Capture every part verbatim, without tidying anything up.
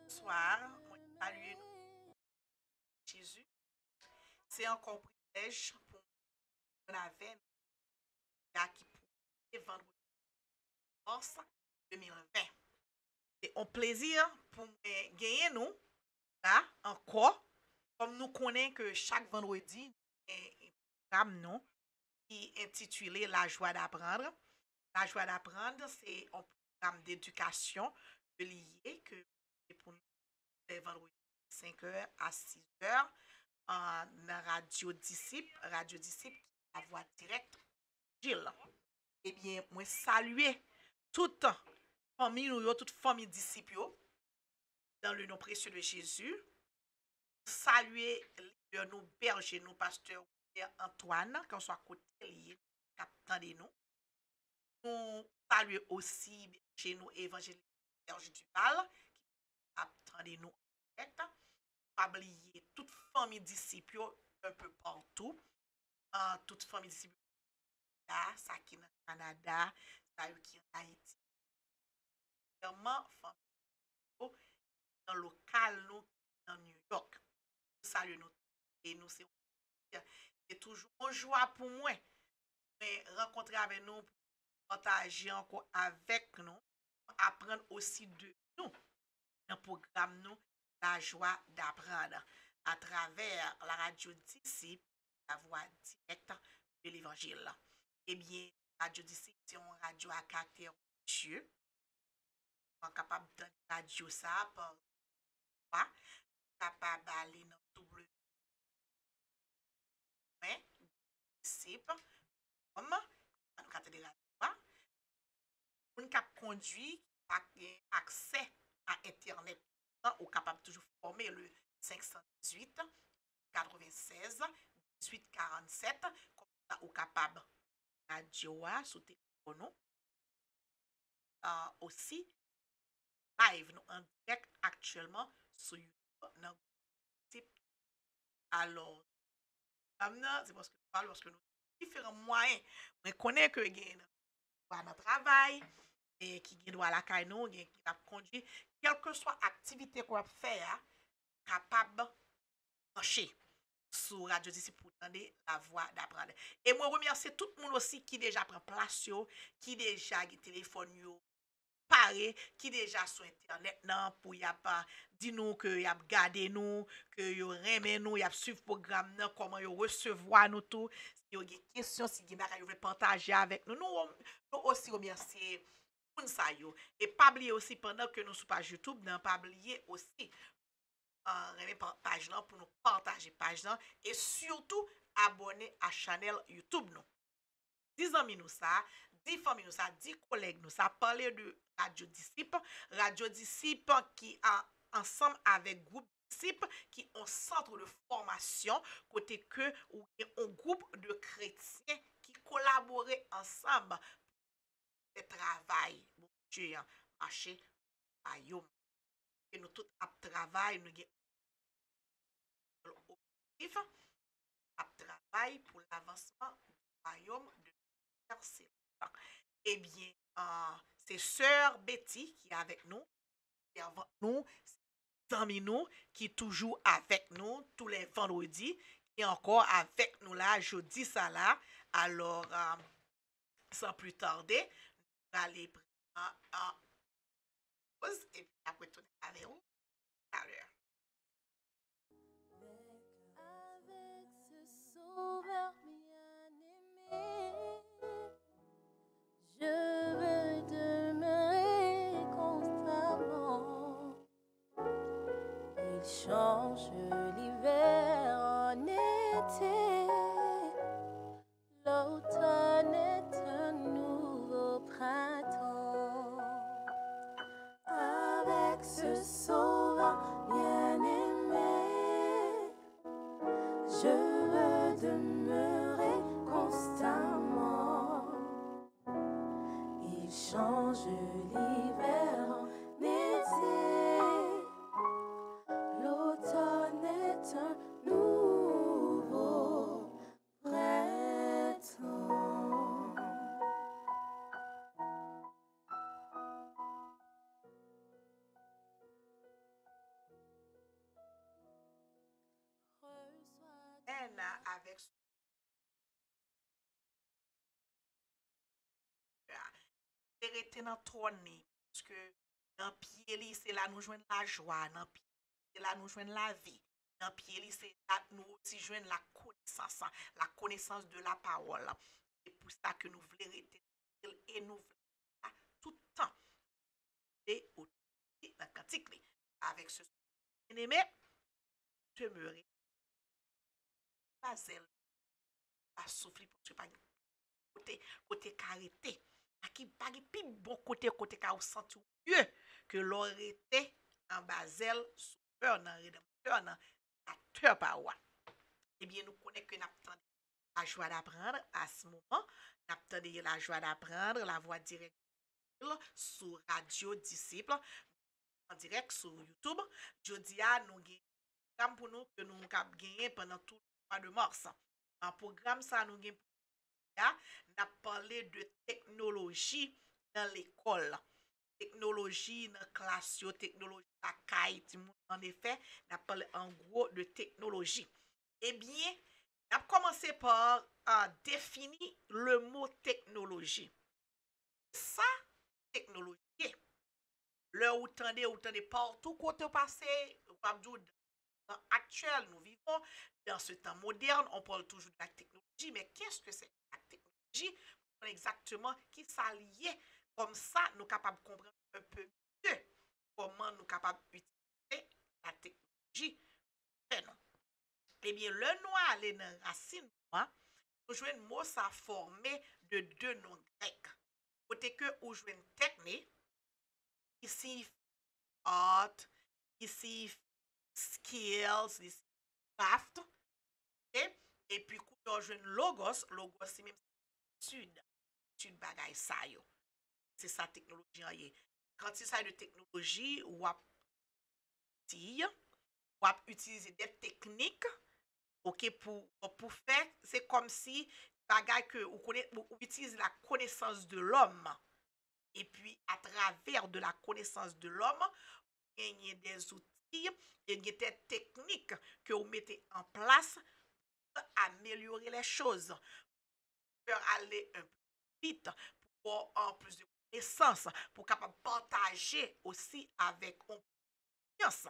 Bonsoir, moi saluer Jésus. C'est encore un privilège pour nous avec là qui pour vendredi mars deux mille vingt. C'est un plaisir pour me gagner nous là encore comme nous connaissons que chaque vendredi un programme non qui est intitulé La joie d'apprendre. La joie d'apprendre, c'est un programme d'éducation lié que c'est pour nous les vendredis cinq heures à six heures en Radio Disciple, Radio Disciple qui est la voix directe Gilles. Eh bien, moi saluer toute famille, nous, toute famille disciple dans le nom précieux de Jésus. Saluer les nos bergers, nos pasteurs Antoine, qu'on soit côté lié, capitaine de nous. Nous saluer aussi chez nous évangélistes Serge Duval, qui capitaine de nous. Pas oublier toute famille disciple un peu partout. Uh, toute famille disciple là, ça qui est dans le Canada, ça qui est en Haïti. Vraiment, famille dans le local, nous, dans New York. Salut nous. Et nous, c'est c'est toujours une joie pour moi de rencontrer avec nous, partager encore avec nous, apprendre aussi de nous, dans le programme nous, la joie d'apprendre à travers la radio Disciple, la voix directe de l'évangile. Eh bien, radio Disciple, c'est une radio à caractère Dieu. On est capable de radio ça par quoi? Capable d'aller dans double Disciple, comme on a de radio. On cap conduit accès à Internet ou capable toujours former le cinq cent dix-huit quatre-vingt-seize dix-huit quarante-sept comme ça ou capable radio sous téléphone uh, aussi live nous en direct actuellement sur YouTube dans alors c'est parce que parce que nous différents moyens on connaît que gain dans travail et qui doit à la caille nous qui a conduit quelle que soit activité qu'on va faire capable de marcher sur Radio Disciple pour entendre la voix d'apprendre. Et moi remercie tout le monde aussi qui déjà prend place yo, qui déjà a téléphone yo paré, qui déjà sur internet non pour y a pas dit nous que y a garder nous, que yo remet nous, y a suivre programme non, comment yo recevoir nous tout, si yo des questions, si vous veut partager avec nous. Nous, nous aussi remercier ça yo. Et pas oublier aussi pendant que nous sur page YouTube, non pas oublier aussi euh, page là pour nous partager page là et surtout abonner à channel YouTube nous. dix amis nous ça, dix familles nous ça, dix collègues nous ça parler de Radio Disciple, Radio Disciple qui a ensemble avec groupe Disciple qui ont centre de formation côté que ou un groupe de chrétiens qui collaborent ensemble pour travail bon Dieu marché ayom et nous tout à travail nous objectif à travail pour l'avancement du royaume de Persévérance. Eh bien, euh, c'est sœur Betty qui est avec nous, qui est avec nous, amis nous, qui est toujours avec nous tous les vendredis, et encore avec nous là, jeudi ça là. Alors, euh, sans plus tarder, nous allons aller en pause et puis après tout avec vous à l'heure. Avec ce sauveur bien-aimé, je veux demeurer constamment. Il change l'hiver en été, l'automne est un nouveau printemps. Avec ce sauveur bien-aimé, je veux demeurer constamment. Il change l'hiver en été, l'automne est un nouveau printemps. rester dans trône parce que dans pied li c'est là nous joindre la joie, dans pied c'est là nous joindre la vie. Dans pied li c'est là nous aussi joindre la connaissance, hein, la connaissance de la parole. C'est pour ça que nous voulons rester et nous voulons tout le temps et au dans cantique avec ce bien-aimé demeurer pas zèle pas souffler pour tu pas côté côté carité à qui pas plus bon côté côté ka ou senti mieux que l'aurait été en basel sauveur dans rédempteur dans acteur paroi. Eh bien nous connaissons que nous la joie d'apprendre à ce moment, nous la joie d'apprendre la voix directe sur Radio Disciple en direct sur YouTube. Jodi a nous gagnons pour nous que nous avons gagné pendant tout le mois de mars. En programme ça nous gagnons n'a parlé de technologie dans l'école. Technologie dans la classe, technologie dans la caille. En effet, n'a parlé en gros de technologie. Eh bien, on a commencé par uh, définir le mot technologie. Ça, technologie. Là où tendez, où tendez partout côté passé, dans actuel, nous vivons dans ce temps moderne, on parle toujours de la technologie, mais qu'est-ce que c'est la technologie? Exactement qui s'allie. Comme ça, nous sommes capables de comprendre un peu mieux comment nous sommes capables d'utiliser la technologie. Non. Eh bien, le noir aller dans la racine noire, nous jouons un mot ça formé de deux noms grecs. Côté que nous jouons une technique, ici art, ici skills, ici craft, okay? Et puis nous jouons logos, logos c'est même étude, étude bagay sa yo. C'est ça technologie en yé. Quand il s'agit de technologie, ou à ou à utiliser des techniques, ok, pour, pour faire, c'est comme si bagay que ou connaît, ou utilise la connaissance de l'homme. Et puis, à travers de la connaissance de l'homme, il y a des outils, il y a des techniques que vous mettez en place pour améliorer les choses, pour aller un peu vite, pour avoir plus de connaissances, pour capable partager aussi avec confiance.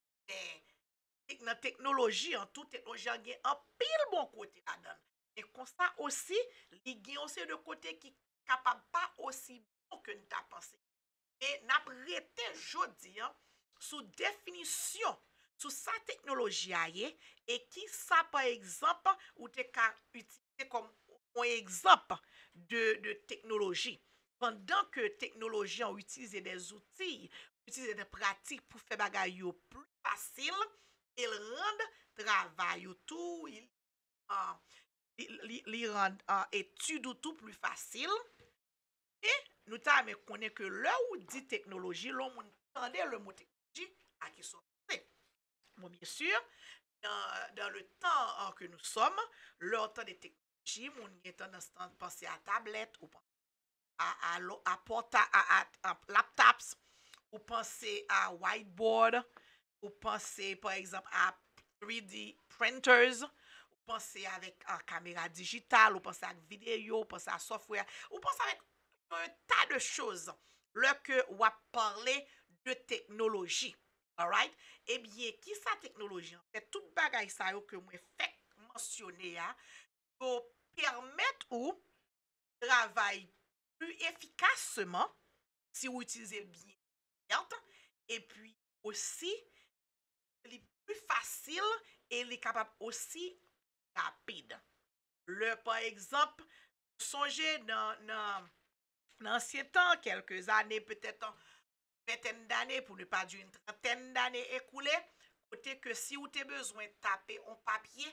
Et dans la technologie, en toute technologie, il y a un pile bon côté là-dedans. Et comme ça aussi, il y a aussi de côté qui ne capable pas aussi bon que nous avons pensé. Et nous avons arrêté aujourd'hui sous définition, sous sa technologie et qui ça par exemple, ou tu as utilisé comme un exemple de, de technologie. Pendant que technologie ont utilisé des outils, utiliser des pratiques pour faire bagaille plus facile, ils rendent travail tout, ils uh, li, li rendent uh, études tout plus facile. Et nous t'avons connaît que là où dit technologie, l'on entendait le mot technologie à qui sont fait. Bon, bien sûr, dans, dans le temps uh, que nous sommes, le temps de technologie, on a tendance à penser à tablette ou à, à, à, porta, à, à, à laptops, ou penser à whiteboard, ou penser par exemple à three D printers, ou penser avec une caméra digitale, ou penser avec vidéo, ou penser à software, ou penser avec un tas de choses. Là que on va parler de technologie. Alright? Eh bien, qui sa technologie? En fait, tout bagay ça yo que moi fait mentionner pour permettre ou travail plus efficacement si vous utilisez bien et puis aussi les plus facile et les capable aussi rapide. Le par exemple, songez dans dans l'ancien temps, quelques années, peut-être une vingtaine d'années, pour ne pas dire une trentaine d'années écoulées, côté que si vous avez besoin de taper un papier,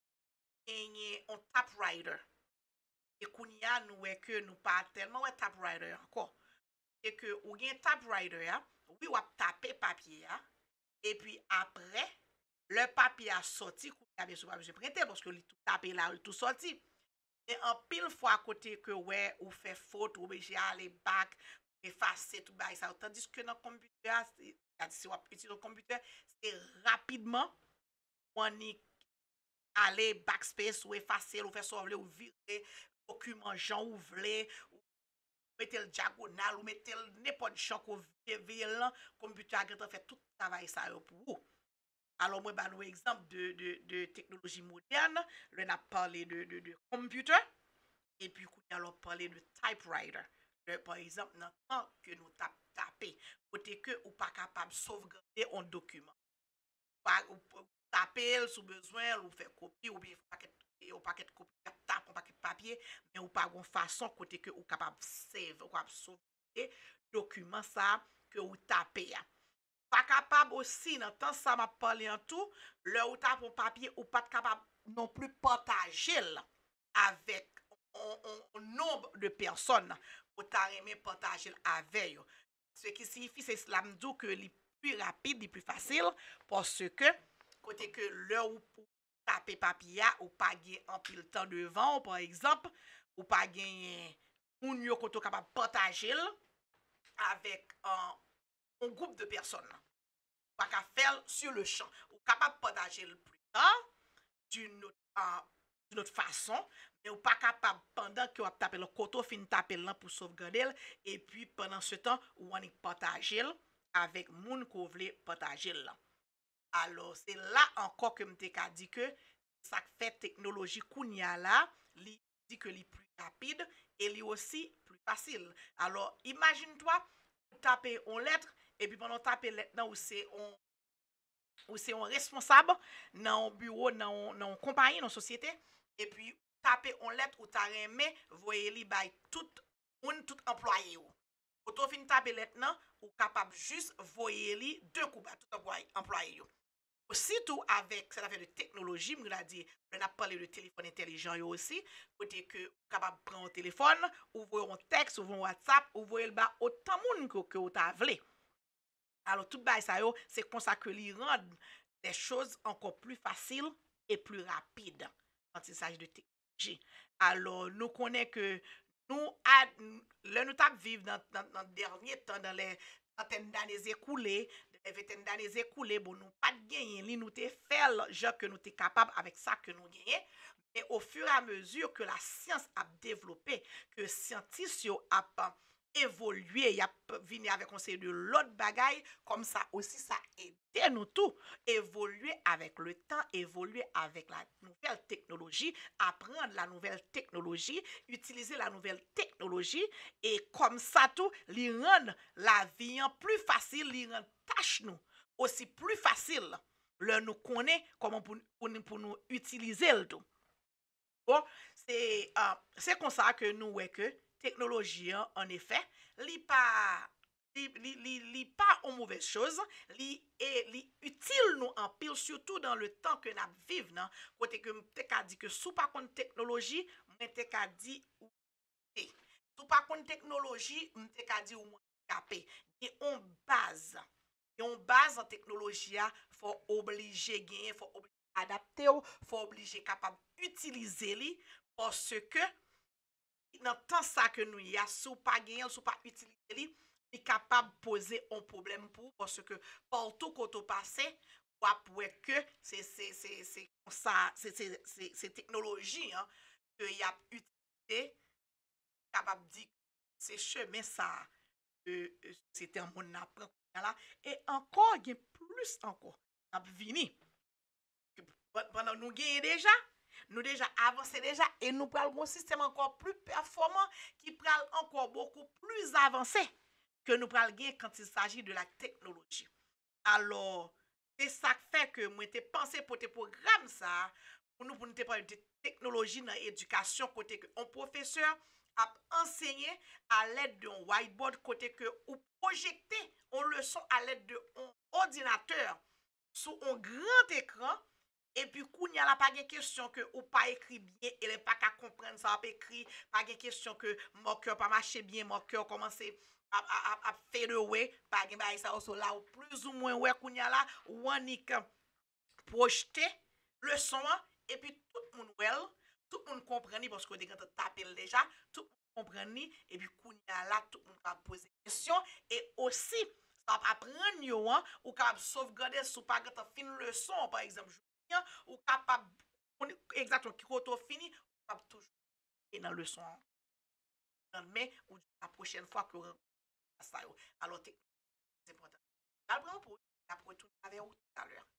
et un typewriter. Et qu'on y a, nous, que nous pas tellement un typewriter encore. Et que ou un typewriter, oui, ou taper papier, et puis après, le papier a sorti, qu'on a bien sûr pas besoin de prêter, parce que le tout tapé là, le tout sorti. Et en pile fois à côté que ouais, ou fait faute, ou obligé à aller back, effacer tout ça, ça. Tandis que dans le computer, si on utilise le computer, c'est rapidement, on y aller backspace, ou effacer, ou faire sauver, ou virer, document, Jean, ou vler, mettez le diagonal, ou mettez n'importe champ qu'on veut là, computer a fait tout travail ça pour vous. Alors, moi, bah, nous exemple de, de, de technologie moderne, là, on a parlé de, de, de computer, et puis, on a parlé de typewriter. Le, par exemple, dans le temps que nous tap, tapons, côté que ou pas capable de sauvegarder un document. Pas, ou, ou taper sous besoin, ou faire copie, ou bien paquet, ou paquet de copie, tape, un paquet de papier, mais ou pas de façon côté que ou capable de save, ou capable de sauvegarder document ça que ou tapez. Pas capable aussi, dans le temps ça m'a parlé en tout, le ou tape un papier, ou pas capable non plus partager avec un, un, un nombre de personnes pour t'arriver partager avec eux. Ce qui signifie, c'est cela me dit que les plus rapide, les plus facile, parce que, côté que l'heure où taper papier, ou pas gagner en pile temps devant, par exemple, ou pas gagner un yo koto capable partager avec un, un groupe de personnes. Pas qu'à faire sur le champ. Ou capable partager le plus tard, d'une autre, uh, d'une autre façon, mais ou pas capable pendant que vous tapez le koto fin taper là pour sauvegarder et puis pendant ce temps ou on partager avec moun ko vle partager là. Alors c'est là encore que m'te ka dit que ça fait technologie kounya là, li dit que li plus rapide et li aussi plus facile. Alors imagine-toi taper une lettre et puis pendant taper lettre là où c'est on ou c'est un responsable dans un bureau, dans une compagnie, dans une société, et puis taper en lettre ou t'as remis, voyez li by tout moun tout employé ou. Auto fin taper lettre nan, ou capable juste voyez li deux coups tout employé ou. Aussitôt avec cette affaire de technologie, me l'a dit, on a parlé de téléphone intelligent yo aussi, côté que capable prendre un téléphone, ou voyez un texte, ou un WhatsApp, ou voyez le bas autant moun que que ou t'a vle. Alors, tout ça, c'est comme ça que lui rend des choses encore plus faciles et plus rapides quand il s'agit de technologie. Alors, nous connaissons que nous, le nous tap vivre dans, dans, dans le dernier temps, dans les vingtaines d'années écoulées, les vingtaines d'années écoulées, bon, nous pas de gagner, nous te fait genre que nous sommes capables avec ça que nous gagnons. Mais au fur et à mesure que la science a développé, que les scientifiques a évolué, il a venu avec conseil de l'autre bagaille, comme ça aussi ça aide nous tout évoluer avec le temps, évoluer avec la nouvelle technologie, apprendre la nouvelle technologie, utiliser la nouvelle technologie et comme ça tout, lui rendre la vie plus facile, lui rendre tâche nous aussi plus facile. Le nous connaît comment pour, pour, pour nous utiliser le tout. Bon, c'est euh, c'est comme ça que nous voyons que technologie, en effet, li pas li, li, li, li pas une mauvaise chose, li est li utile nous en pile, surtout dans le temps que nous vivons, nan, côté que m'te ka dit que sous pas contre technologie, m'te ka dit ou té. Sous pas contre technologie, m'te ka dit ou capé. Et on base, et on base en technologie, faut obliger gagner, faut obliger adapter, faut obliger capable utiliser li parce que dans le temps ça que nous y a sous pas gagner sous pas utiliser li est capable de poser un problème pour parce que partout quand on passe ou après que c'est c'est c'est c'est ça c'est c'est c'est c'est technologie hein que y a utilisé capable dire c'est chemin ça euh, c'était un monde apprend là et encore il y a plus encore a venir pendant nous gagner déjà nous déjà avancé déjà et nous prenons un système encore plus performant qui prend encore beaucoup plus avancé que nous prenons quand il s'agit de la technologie. Alors, c'est ça qui fait que moi j'ai pensé pour tes programmes ça pour nous pour nous parler de technologie dans l'éducation côté que un professeur a enseigné à l'aide d'un whiteboard côté que ou projeter une leçon à l'aide d'un ordinateur sur un grand écran. Et puis, quand il n'y a pas de question que ou pas écrit bien, il n'est pas qu'à comprendre ça, pas écrit, pas de question que mon cœur pas marché bien, mon cœur commence à, à, à, à faire de ouais, pas de ça aussi là, ou plus ou moins, ouais, quand il y a là, ou on y projeter le son, et puis tout le monde, well, tout le monde comprend, parce que quand on tape déjà, tout le monde comprend, et puis quand il y a là, tout le monde va poser des questions, et aussi, ça va apprendre, ou capable sauvegarder sous pas quand on finit le son, par exemple, ou capable exactement qui quand on fini capable toujours dans le son lendemain ou la prochaine fois que vous ça. Alors, c'est important. Je prends pour après tout avec vous tout à l'heure.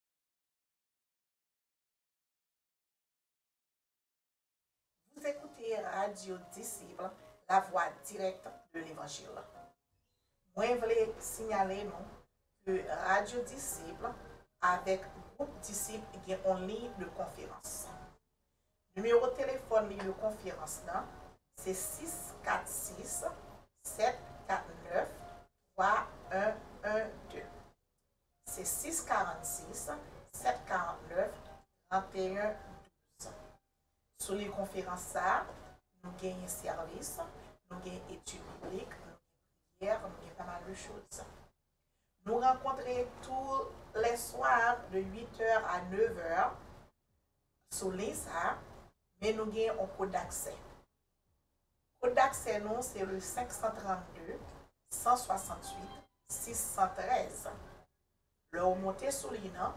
Vous écoutez Radio Disciple, la voix directe de l'Évangile. Moi, je voulais signaler nous, que Radio Disciple, avec groupe Disciple, il y a en ligne de conférence. Numéro de téléphone ligne de conférence, c'est six quatre six, sept quatre neuf, trois un un deux. C'est six quatre six, sept quatre neuf, trente et un douze. Sur les conférences, nous gagnons service, nous gagnons études bibliques, nous gagnons prières, nous gagnons pas mal de choses. Nous rencontrons tous les soirs de huit heures à neuf heures sur l'INSA, mais nous gagnons un code d'accès. Le code d'accès, nous, c'est le cinq cent trente-deux, cent soixante-huit, six cent treize. Le remonté sur l'I N A,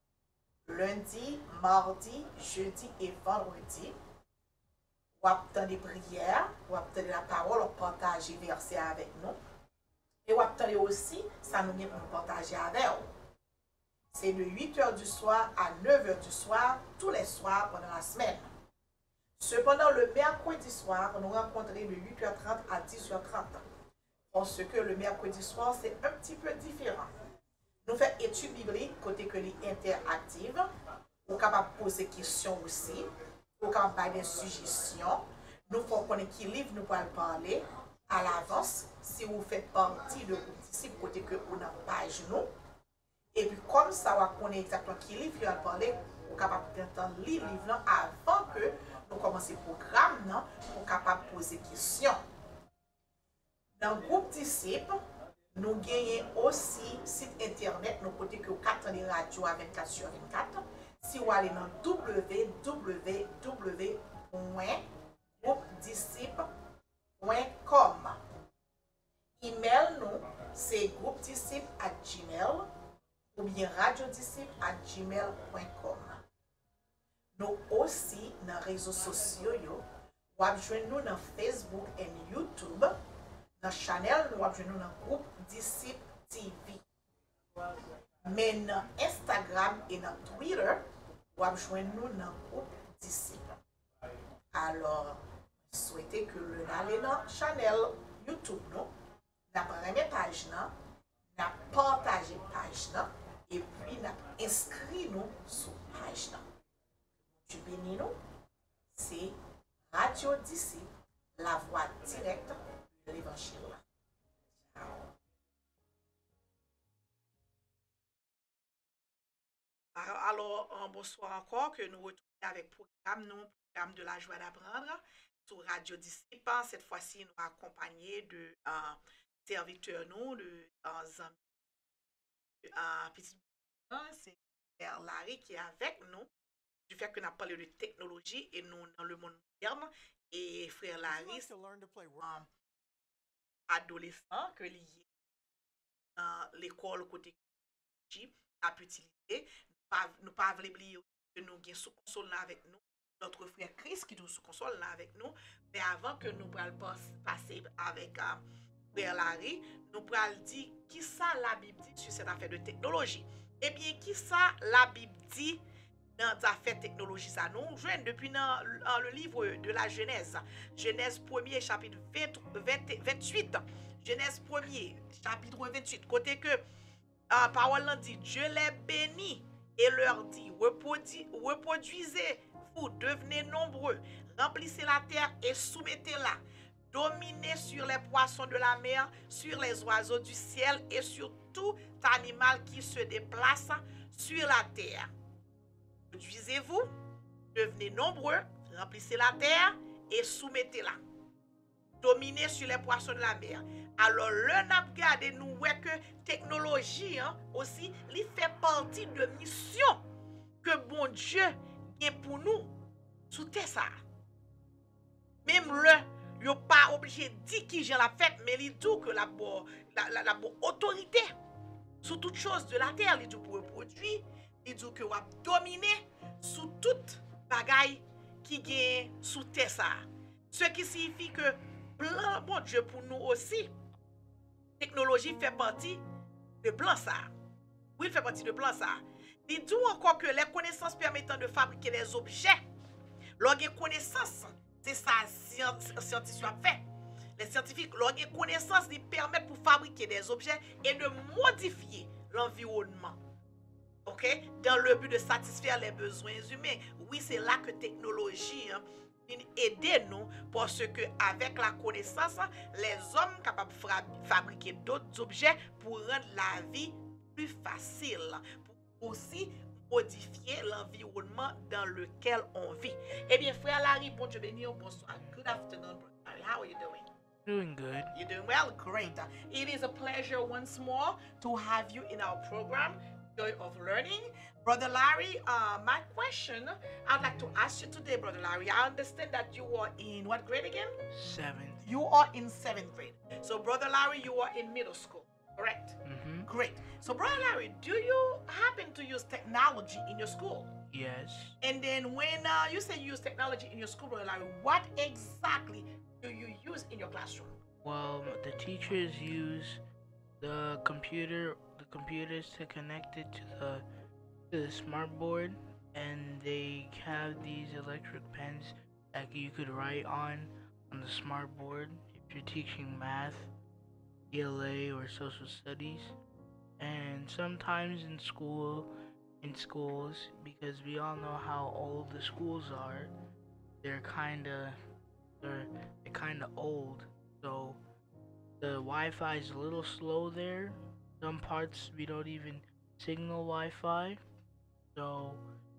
lundi, mardi, jeudi et vendredi. Ou obtenir des prières, ou obtenir la parole, ou partager verset avec nous. Et ou obtenir aussi, ça nous vient pour nous partager avec vous. C'est de huit heures du soir à neuf heures du soir, tous les soirs pendant la semaine. Cependant, le mercredi soir, nous rencontrons de huit heures trente à dix heures trente. Parce que le mercredi soir, c'est un petit peu différent. Nous faisons études bibliques, côté que les interactives, ou capable de poser des questions aussi, ou capable de faire des suggestions. Nous faisons connaître qui livre nous pouvons parler à l'avance, si vous faites partie de groupe disciple, côté que vous n'avez pas page nous. Et puis comme ça, vous connaissez exactement qui livre vous allez parler, vous êtes capable d'entendre le livre avant que nous commencions le programme, pour capable de poser des questions. Dans le groupe disciple, nous gagnons aussi site internet, nous côté que vous avez les radios à vingt-quatre sur vingt-quatre. Si vous allez dans w w w point groupe disciple point com. Email nous, c'est groupe disciple à gmail ou bien radiodisciple à gmail point com. Nous aussi dans les réseaux sociaux, vous avez nous dans Facebook et YouTube. Dans la chaîne, nous avons dans le groupe Disciple T V. Mais dans Instagram et dans Twitter, vous avez nous dans le groupe Disciple. Alors, souhaitez que le allez dans la chaîne YouTube, nous, la première page, nous partagé la page, et puis nous inscrit nous sur la page. Tu bénis nous, c'est Radio Disciple, la voix directe de l'Évangile. Alors, bonsoir encore, que nous retrouvons avec le programme, nous, programme de la joie d'apprendre sur Radio Disciple. Cette fois-ci, nous accompagnés de euh, serviteurs, nous, de euh, euh, petit c'est Frère Larry qui est avec nous, du fait que nous avons parlé de technologie et nous dans le monde moderne. Et Frère Larry, c'est un adolescent que lié dans l'école côté a pu utiliser. Nous pas oublier que nous avons sous console avec nous, notre frère Chris qui est sous console là avec nous. Mais avant que nous pourrions passer avec euh, Frère Larry, nous pourrions dire qui ça la Bible dit sur cette affaire de technologie. Eh bien, qui ça la Bible dit dans l'affaire technologie ça nous joignent depuis dans, dans le livre de la Genèse. Genèse premier chapitre vingt, vingt, vingt-huit. Genèse premier chapitre vingt-huit. Côté que la parole dit Dieu les bénit et leur dit reproduisez-vous, devenez nombreux, remplissez la terre et soumettez-la. Dominez sur les poissons de la mer, sur les oiseaux du ciel et sur tout animal qui se déplace sur la terre. Produisez-vous, devenez nombreux, remplissez la terre et soumettez-la. Dominez sur les poissons de la mer. Alors, le n'a regardé nous voit que technologie hein, aussi, il fait partie de mission que bon Dieu a pour nous sous terre ça. Même le il n'est pas obligé de dire qui j'ai la fête, mais il dit que la bonne la, la, la autorité sur toute chose de la terre, il dit pour produire, il dit que va dominer sur toute bagaille qui est sous terre ça. Ce qui signifie que plan, bon Dieu, pour nous aussi. Technologie fait partie de plan ça. Oui, il fait partie de plan ça. Il dit encore que les connaissances permettant de fabriquer des objets, leur connaissance, c'est ça scientifique a fait. Les scientifiques, leur connaissance, ils permettent pour fabriquer des objets et de modifier l'environnement. OK? Dans le but de satisfaire les besoins humains. Oui, c'est là que technologie hein, vient aider nous parce que avec la connaissance, les hommes sont capables de fabriquer d'autres objets pour rendre la vie plus facile, pour aussi modifier l'environnement dans lequel on vit. Eh bien, frère Larry, bon Dieu béni, bonsoir. Good afternoon, brother Larry. How are you doing? Doing good. You're doing well? Great. It is a pleasure once more to have you in our program, Joy of Learning. Brother Larry, uh, my question I'd like to ask you today, Brother Larry, I understand that you are in what grade again? Seventh. You are in seventh grade. So, Brother Larry, you are in middle school, correct? Mm-hmm. Great. So, Brother Larry, do you happen to use technology in your school? Yes. And then when uh, you say you use technology in your school, Brother Larry, what exactly do you use in your classroom? Well, the teachers use the computer, the computers to connect it to the to the smart board, and they have these electric pens that you could write on on the smart board if you're teaching math, E L A, or social studies. And sometimes in school, in schools, because we all know how old the schools are, they're kinda they're, they're kinda old. So the Wi-Fi is a little slow there. Some parts we don't even signal Wi-Fi. So,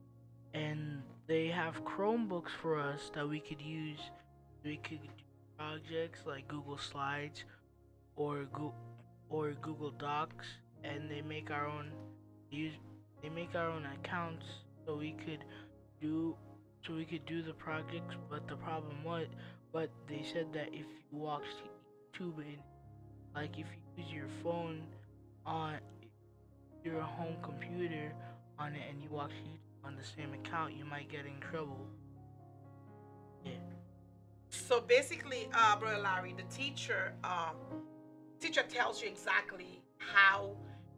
and they have Chromebooks for us that we could use. We could do projects like Google Slides or Go- or Google Docs, and they make our own use. They make our own accounts so we could do so we could do the projects. But the problem was, but they said that if you watch YouTube and like if you use your phone on your home computer on it and you watch YouTube on the same account, you might get in trouble. Yeah. So basically, uh, Brother Larry, the teacher, um, teacher tells you exactly how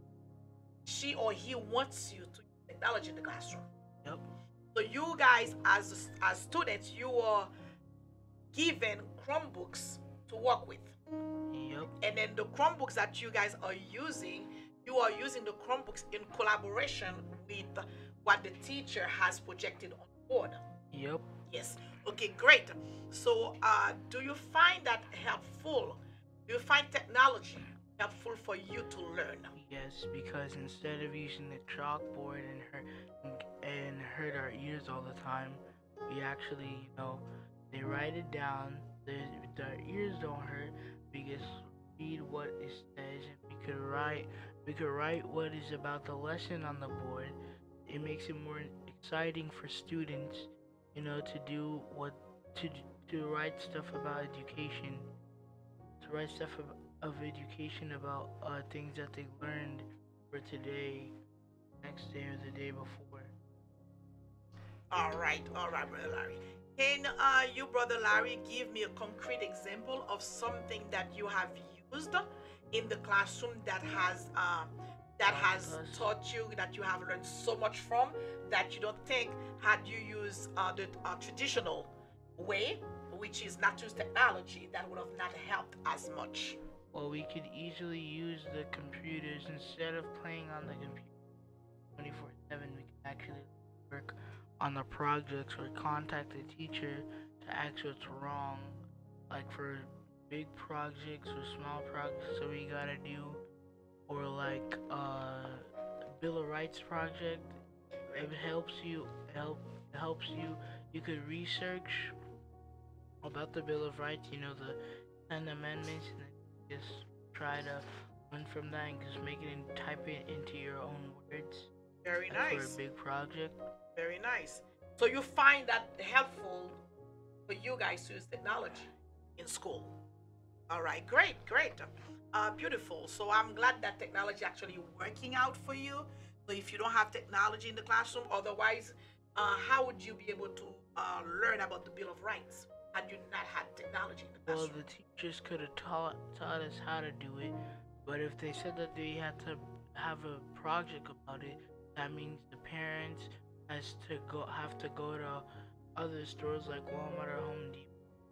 she or he wants you to use technology in the classroom. Yep. So you guys, as as students, you are given Chromebooks to work with. Yep. And then the Chromebooks that you guys are using, you are using the Chromebooks in collaboration with what the teacher has projected on board. Yep. Yes. Okay, great. So, uh, do you find that helpful? Do you find technology helpful for you to learn? Yes, because instead of using the chalkboard and hurt and hurt our ears all the time, we actually, you know, they write it down. The, our ears don't hurt. We just read what it says, and we could write. We could write what is about the lesson on the board. It makes it more exciting for students, you know, to do what to to write stuff about education, to write stuff of, of education about uh, things that they learned for today, next day, or the day before. All right, all right, Brother Larry. Can uh, you, Brother Larry, give me a concrete example of something that you have used in the classroom that has uh, that has taught you, that you have learned so much from, that you don't think had you used uh, the uh, traditional way, which is not to use technology, that would have not helped as much? Well, we could easily use the computers instead of playing on the computer twenty-four seven. We can actually work on the projects or contact the teacher to ask what's wrong, like for big projects or small projects that we gotta do, or like uh, Bill of Rights project. It helps you help helps you. You could research about the Bill of Rights, you know, the ten amendments, and then just try to learn from that and just make it and type it into your own words. Very That's nice. For a big project. Very nice. So you find that helpful for you guys to use technology in school. All right, great, great. Uh, beautiful. So I'm glad that technology actually working out for you. So if you don't have technology in the classroom, otherwise, uh, how would you be able to uh, learn about the Bill of Rights? had you not had technology in the Well, classroom? the teachers could have taught taught us how to do it, but if they said that they had to have a project about it, that means the parents has to go have to go to other stores like Walmart or Home Depot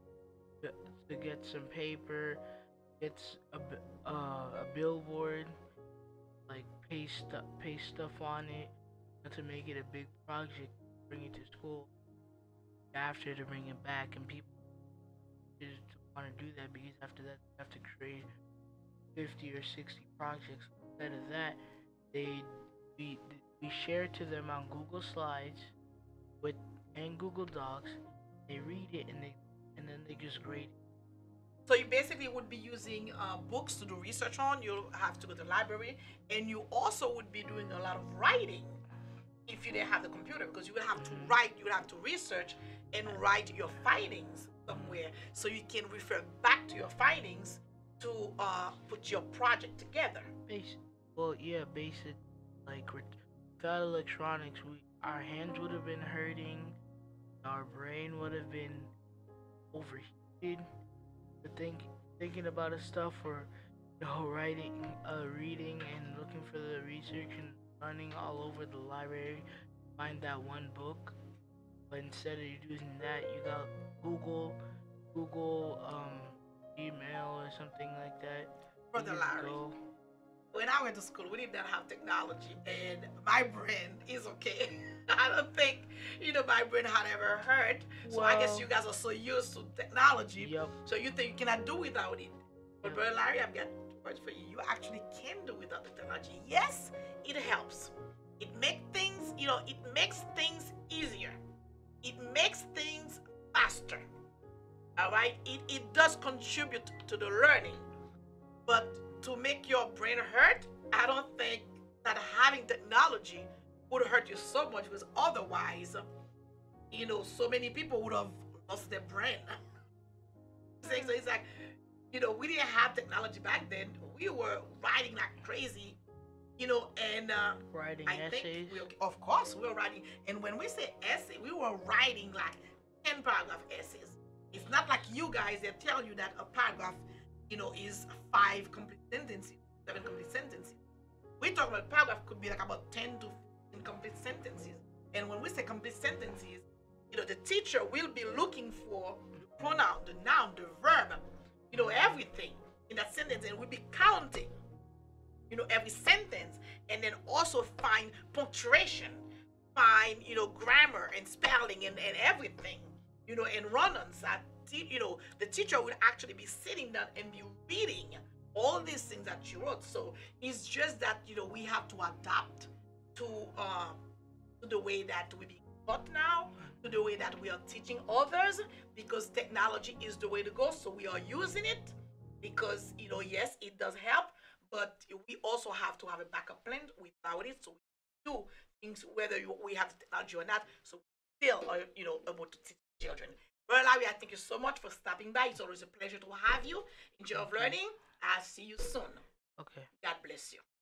to to get some paper, get s- a b- uh, a billboard, like paste stu- paste stuff on it, and to make it a big project, bring it to school after to bring it back, and people just want to do that because after that they have to create fifty or sixty projects. Instead of that, they we we share it to them on Google Slides with and Google Docs. They read it and they and then they just grade it. So you basically would be using uh, books to do research on. You'll have to go to the library, and you also would be doing a lot of writing if you didn't have the computer, because you would have to Mhm. write, you would have to research and write your findings somewhere, so you can refer back to your findings to uh, put your project together. Basic. Well, yeah, basic. Like with- without electronics, we our hands would have been hurting, our brain would have been overheated. To think thinking about the stuff or you know writing, uh, reading and looking for the research and running all over the library, find that one book. But instead of using that, you got Google, Google um, email or something like that. You Brother just Larry, go. when I went to school, we did not have technology, and my brain is okay. I don't think, you know, my brain had ever hurt. So I guess Well, you guys are so used to technology, yep, so you think you cannot do without it. But yep. Brother Larry, I've got words for you. You actually can do without the technology. Yes, it helps. It makes things, you know, it makes things easier. It makes things faster. All right. It, it does contribute to the learning. But to make your brain hurt, I don't think that having technology would hurt you so much, because otherwise, you know, so many people would have lost their brain. So it's like, you know, we didn't have technology back then. We were writing like crazy, you know, and uh, Writing I think, essays. we, of course, we were writing. And when we say essay, we were writing like ten paragraph essays. It's not like you guys that tell you that a paragraph, you know, is five complete sentences, seven complete sentences. We talk about paragraph could be like about ten to fifteen complete sentences. And when we say complete sentences, you know, the teacher will be looking for the pronoun, the noun, the verb, you know, everything in that sentence, and we'll be counting, you know, every sentence, and then also find punctuation, find, you know, grammar and spelling and, and everything, you know, and run-ons that, you know, the teacher would actually be sitting down and be reading all these things that you wrote. So it's just that, you know, we have to adapt to uh, to the way that we be taught now, to the way that we are teaching others, because technology is the way to go. So we are using it because, you know, yes, it does help, but we also have to have a backup plan without it. So we do things whether you, we have the technology or not. So we still are, you know, able to teach children. Well, Larry, I thank you so much for stopping by. It's always a pleasure to have you. Enjoy of learning. I'll see you soon. Okay. God bless you.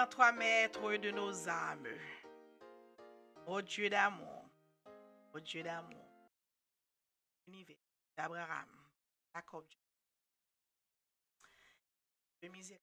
toi, maître de nos âmes, ô Dieu d'amour, ô Dieu d'amour, univers d'Abraham, Jacob, de miséricorde.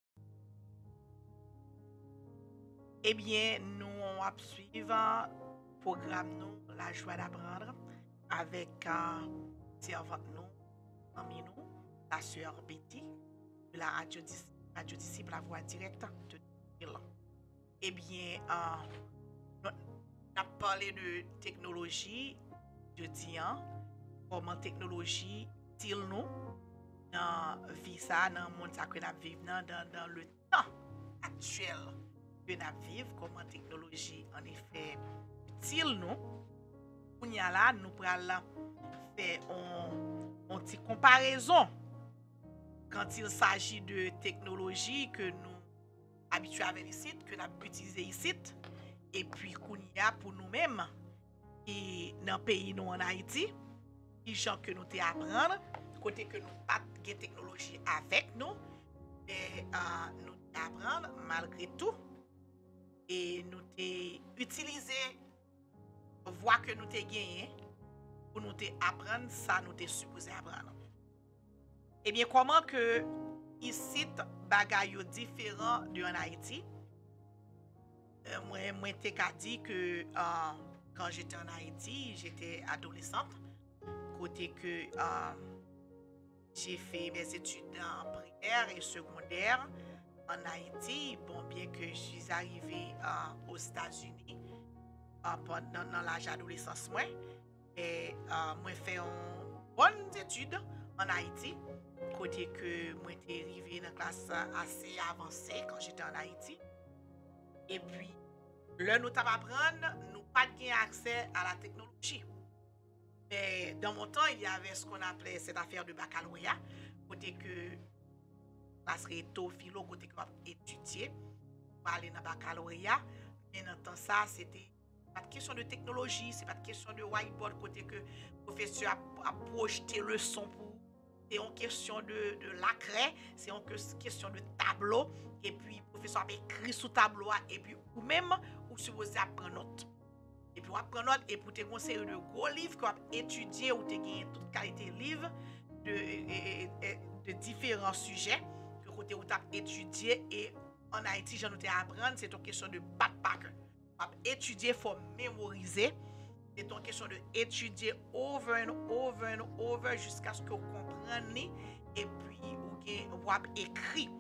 Eh bien, nous on va suivre le programme nous, la joie d'apprendre, avec un euh, servante nous, ami nous, la sœur Betty, de la radio, radio disciple la voix directe de Dieu. Eh bien, euh, on a parlé de technologie, de dire comment technologie utile nous dans la vie, ça, dans le monde que nous vivons, dans, dans le temps actuel que nous vivons, comment technologie en effet utile nous. On y a là, nous allons faire une petite comparaison quand il s'agit de technologie que nous habitués avec ici, que nous avons utilisé ici, et puis qu'on y a pour nous-mêmes, et dans le pays nous en Haïti, les gens que nous apprendre, côté que nous pas de technologie avec nous, et euh, nous apprendre malgré tout, et nous utiliser voie que nous avons gagné pour nous apprendre ça, nous sommes supposés apprendre. Eh bien, comment que ici, bagay yo différent de en Haïti? Euh, moi, moi, t'ai dit que euh, quand j'étais en Haïti, j'étais adolescente, côté que euh, j'ai fait mes études en primaire et secondaire en Haïti, bon, bien que je suis arrivée euh, aux États-Unis euh, pendant dans l'âge adolescence, moi, et euh, moi fait une bonne étude en Haïti, côté que moi j'étais arrivée dans la classe assez avancée quand j'étais en Haïti. Et puis, là, nous t'avons apprendre, nous pas de accès à la technologie. Mais dans mon temps, il y avait ce qu'on appelait cette affaire de baccalauréat, côté que classe réto, philo, côté que étudier, pour aller dans le baccalauréat. Mais dans temps ça, c'était pas de question de technologie, c'est pas de question de whiteboard, côté que le professeur a, a projeté le son pour. C'est une question de, de lacret, c'est une question de tableau, et puis le professeur a écrit sous tableau, et puis ou même, ou supposé apprendre note. Et puis, on apprend note, et pour te conseiller de gros livres, qu'on a étudié, ou te gagner toute qualité de livres, de, de, de, de différents sujets, que côté où tu as étudié, et en Haïti, j'en ai apprendre, c'est une question de backpacker. On a étudié, il faut mémoriser. C'est une question d'étudier over and over and over jusqu'à ce que vous compreniez et puis vous avez écrit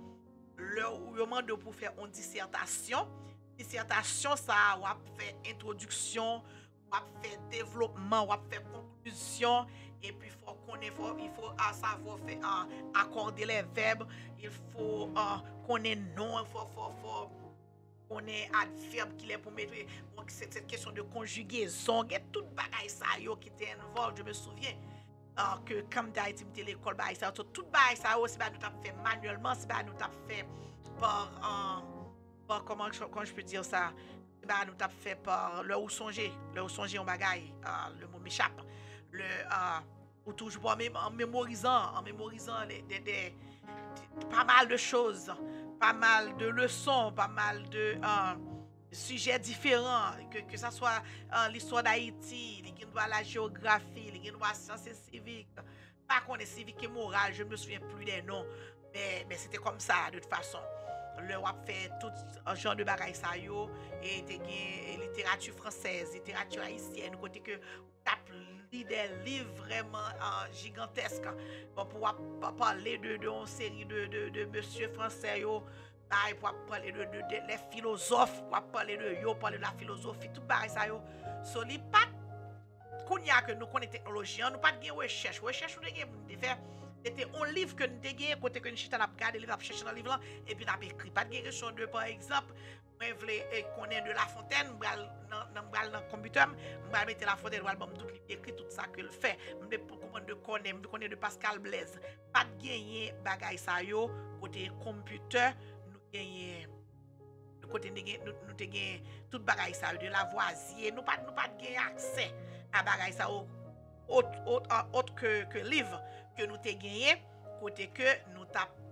le moment de pour faire une dissertation. Dissertation, ça, vous avez fait introduction, vous avez fait développement, vous avez fait conclusion et puis faut connaître, il faut savoir faire uh, accorder les verbes, il faut uh, connaître non, il faut, faut, faut on est adverbe qui est pour mettre cette, cette question de conjugaison, il y a tout bagaille ça yo qui était involved, je me souviens euh, que comme d'Haïti m'était l'école bagaille ça tout bagaille ça c'est pas nous t'a fait manuellement, c'est pas nous t'a fait par euh, par comment comment je peux dire ça, c'est pas nous t'a fait par le ou songer, le ou songer en bagaille, euh, le mot m'échappe, le euh, ou toujours en mémorisant, en mémorisant les, des, des, des, pas mal de choses. Pas mal de leçons, pas mal de euh, sujets différents, que, que ce soit euh, l'histoire d'Haïti, la géographie, la sciences civiques, pas qu'on est civique et moral, je ne me souviens plus des noms, mais, mais c'était comme ça de toute façon. Le wap fait tout genre de bagaille ça yo, et des littérature française, littérature haïtienne, côté que tape des livres vraiment uh, gigantesques bon, pour parler de, de une série de, de, de monsieur français yo, pour parler de, de, de les philosophes, pour parler de yo, parler de la philosophie, tout pareil ça yo. So li pas kounya que nous connaissons technologie, nous pas de recherche, recherche nous de faire. C'était un livre que nous avons gagné, côté que nous avons regardé, nous avons cherché dans le livre, et puis nous avons écrit. Pas de question de, par exemple, moi, je voulais connaître de La Fontaine, je vais dans le computer, je vais mettre La Fontaine, je vais tout écrit, tout ça que le fait. Je vais comprendre de connaître, je connais de Pascal Blaise. Pas de gagner bagaille ça yo, côté computer, nous gagnons. Côté nous nous gagnons toute bagaille ça de Lavoisier, nous pas nous pas gagner accès à bagaille ça autre autre autre que que livre que nous t'ai gagné côté que nous t'a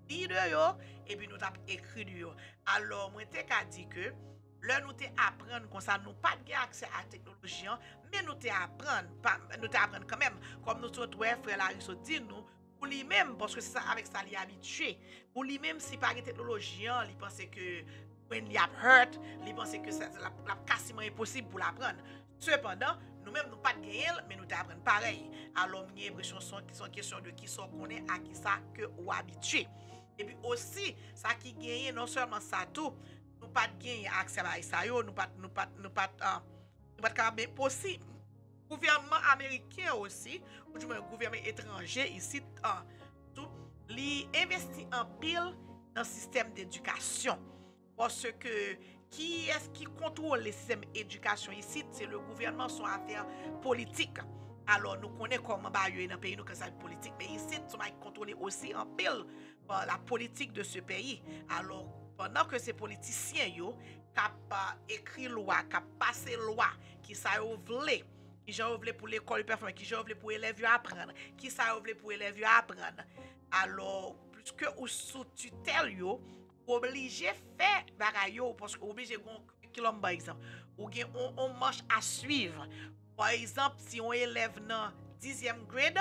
li de yo, et puis nous t'a écrit de yo. Alors, moi, te ka dit que, là, nous te apprendre comme ça, nous pas de accès à la technologie, mais nous te apprendre, pas, nous te apprendre quand même, comme nous autres, ouais, frère Larissa dit nous, pour lui-même, parce que c'est ça, avec ça, il est habitué. Pour lui-même, si pas de technologie, il pense que, when il a hurt, il pense que c'est la, la quasiment impossible pour l'apprendre. Cependant, nous-mêmes, nous pas de gagner, mais nous t'apprendre pareil. Alors, j'ai l'impression que c'est une question de qui sont connaît à qui ça que ou habitué. Et puis aussi, ça qui gagne, non seulement ça tout, nous pas de gagner accès à ça, nous pas, nous pas, nous pas, uh, nous pas capable possible. Gouvernement américain aussi, ou du moins gouvernement étranger ici, uh, tout, li investit en pile dans le système d'éducation. Parce que qui est-ce qui contrôle le système d'éducation ici? C'est le gouvernement, son affaire politique. Alors, nous connaissons comment bah, il y a dans le pays, nous que ça politique. Mais ici, nous sommes contrôlés aussi en pile par la politique de ce pays. Alors, pendant que ces politiciens, yo, cap écrit loi, cap passé loi, qui ça voulait, qui j'en voulait pour l'école performante, qui j'en voulait pour élèves apprendre, qui ça voulait pour élèves apprendre. Alors, puisque ou sous tutelle, yo, obligé faire bagay yo parce que obligé gon curriculum par exemple ou gen on, on marche à suivre. Par exemple, si on élève dans dixième grade,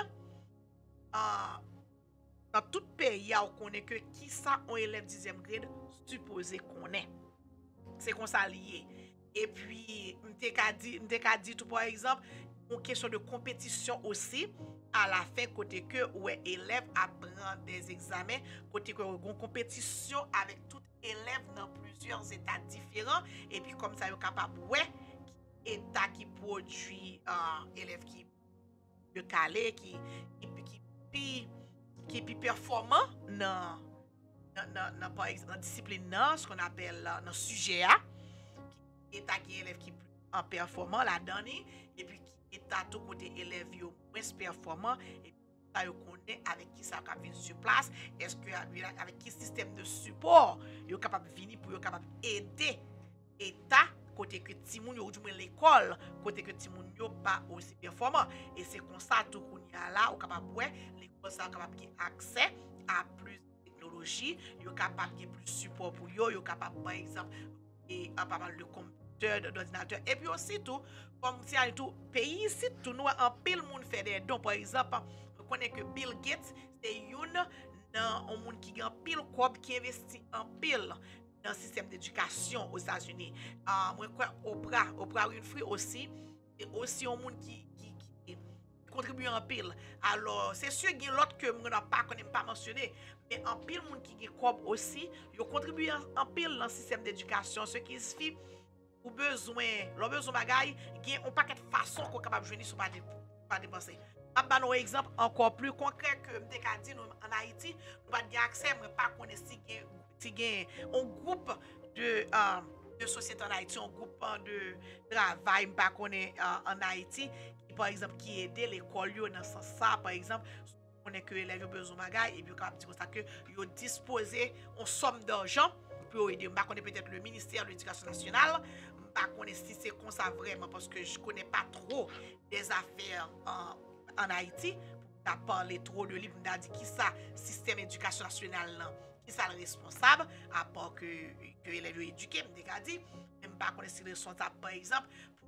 euh, dans tout pays on connaît que qui ça on élève dixième grade supposé connaît. C'est comme ça lié. Et puis m'te ka dit m'te ka dit tout par exemple une question de compétition aussi à la fin côté que ouais élève apprend des examens côté que une compétition avec tout élève dans plusieurs états différents et puis comme ça yo capable ouais état qui produit euh, élève qui de calé qui qui qui qui qui performant dans dans dans par exemple dans discipline nan, ce qu'on appelle dans sujet a état qui élève qui en performant la donné et puis état tout côté élève yo moins performant et ça yo connaît avec qui ça capable venir sur place est-ce que avec qui système de support yo capable venir pour yo capable aider état côté que ti moun yo ou du moins l'école côté que ti moun yo pas aussi performant et c'est comme ça tout qu'on y a là ou capable ouais l'école ça capable qui accès à plus de technologie yo capable qui plus support pour yo yo capable par exemple et pas mal de d'ordinateur et puis aussi tout comme si à tout pays ici tout nous en pile monde fait des dons par exemple on connaît que Bill Gates c'est une dans un monde qui gagne pile cob qui investit en pile dans le système d'éducation aux États-Unis. Euh, moi quoi Oprah Oprah Winfrey aussi c'est aussi un monde qui qui, qui contribue en pile. Alors c'est sûr qu'il y a l'autre que moi n'a pas connais pas mentionné mais en pile monde qui gagne cob aussi yo contribue en pile dans le système d'éducation ce qui se fait ou besoin, le besoin bagay, il y a un paquet de façons qu'on capable joindre sur pas dépenser. On va un exemple encore plus concret que m'te ka dit en Haïti, nous pas de accès, mais pas connait si si un groupe de euh, de société en Haïti, un groupe de travail pas connait en Haïti qui par exemple qui aider l'école yo dans sens ça par exemple on est que élèves besoin bagay et puis capable dire ça que yo disposer une somme d'argent pour aider. Je connais peut-être le ministère de l'Éducation nationale. Je connais si c'est comme ça vraiment parce que je ne connais pas trop des affaires en, en Haïti. Je parlé trop de livres, je dit qui ça système d'éducation nationale là, qui ça le responsable à part que que élèves éduqués, je dit je ne connais pas si responsable par exemple pour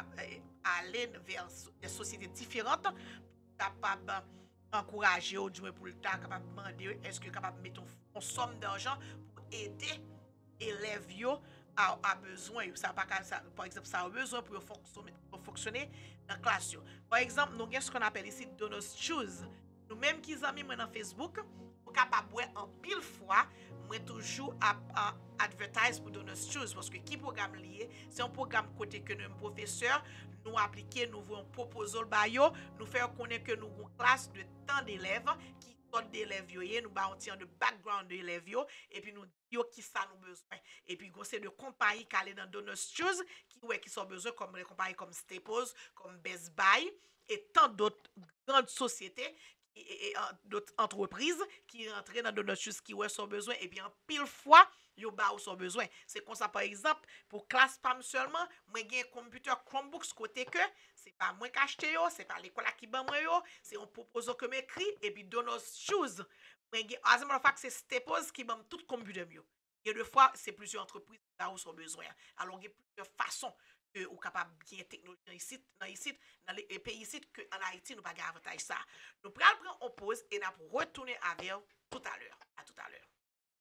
aller vers des sociétés différentes pour capable encourager ou du moins pour le temps capable demander est-ce que capable mettre une somme d'argent pour aider élèves yo a, a besoin ça pas ça par exemple ça a besoin pour fonctionner pour fonctionner dans classe yo. Par exemple nous avons ce qu'on appelle ici Donors Choose nous même qui amis moi dans Facebook pour capable en pile fois moi toujours à, à advertise pour Donors Choose parce que qui programme lié c'est un programme côté que nous professeurs nous appliquer nous voulons proposer le bayo nous faire connaître que nous une classe de tant d'élèves qui d'élèves yo nous ba on tient de background de élèves yo et puis nous yo qui ça nous besoin et puis c'est de compagnie qui aller dans Donors Choose qui ouais qui sont besoin comme les compagnies comme Staples comme Best Buy et tant d'autres grandes sociétés et, et, et d'autres entreprises qui rentrent dans Donors Choose qui ouais sont besoin et puis en pile fois yo ba ou son besoin c'est comme ça par exemple pour classe pas seulement moi gain computer Chromebooks côté que c'est pas moi qui acheter yo c'est pas l'école qui ban moi yo c'est on propose que m'écrit et puis Donors Choose As a matter of fact, c'est Staples qui m'a tout computer mieux. Et deux fois, c'est plusieurs entreprises là où sont besoin. Alors, il y a plusieurs façons que vous capable bien technologie ici, dans ici, dans les pays ici, que en Haïti, nous pas avantage ça. Nous prenons prendre en pause et nous retourner avec tout à l'heure. À tout à l'heure.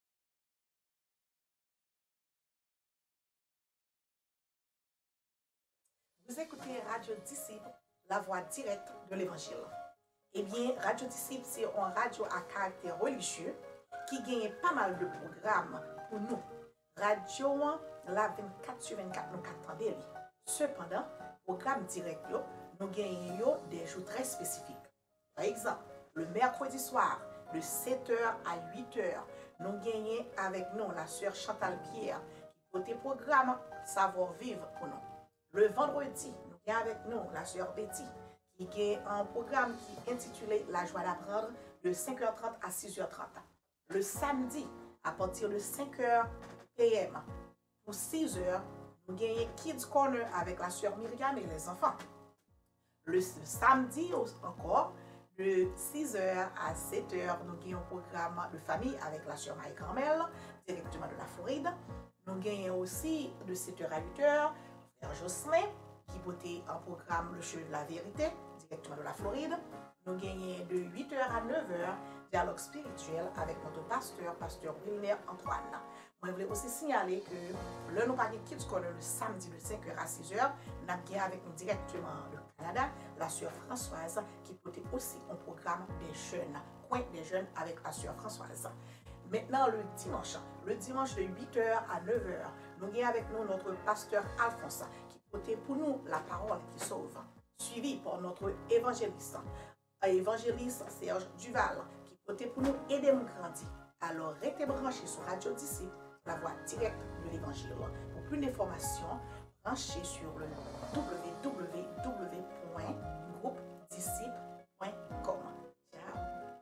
Vous écoutez Radio Disciple, la voix directe de l'Évangile. Eh bien, Radio Disciple, c'est une radio à caractère religieux qui gagne pas mal de programmes pour nous. Radio, la vingt-quatre sur vingt-quatre, nous attendons. Cependant, programme direct, nous gagnons des jours très spécifiques. Par exemple, le mercredi soir, de sept heures à huit heures, nous gagnons avec nous la sœur Chantal Pierre qui côté programme Savoir Vivre pour nous. Le vendredi, nous gagnons avec nous la sœur Betty qui a un programme qui est intitulé La joie d'apprendre de cinq heures trente à six heures trente. Le samedi, à partir de cinq heures P M pour six heures, nous gagnons Kids Corner avec la sœur Myriam et les enfants. Le samedi encore, de six heures à sept heures, nous gagnons un programme de famille avec la sœur Marie-Carmel, directement de la Floride. Nous gagnons aussi de sept heures à huit heures, frère Jocelyn, qui portait un programme Le Chevet de la Vérité, directement de la Floride. Nous gagnons de huit heures à neuf heures, dialogue spirituel avec notre pasteur, pasteur Wilner Antoine. Je voulais aussi signaler que le nous parlons Kids Corner le samedi de cinq heures à six heures, nous avons avec nous directement le Canada, la sœur Françoise, qui portait aussi un programme des jeunes, coin des jeunes avec la sœur Françoise. Maintenant, le dimanche, le dimanche de huit heures à neuf heures, nous avons avec nous notre pasteur Alphonse, qui portait pour nous la parole qui sauve, suivi par notre évangéliste, évangéliste Serge Duval, qui portait pour nous aider à grandir. Alors, restez branchés sur Radio Disciple, la voix directe de l'Évangile. Pour plus d'informations, branchez sur le w w w point groupe disciple point com. Ciao.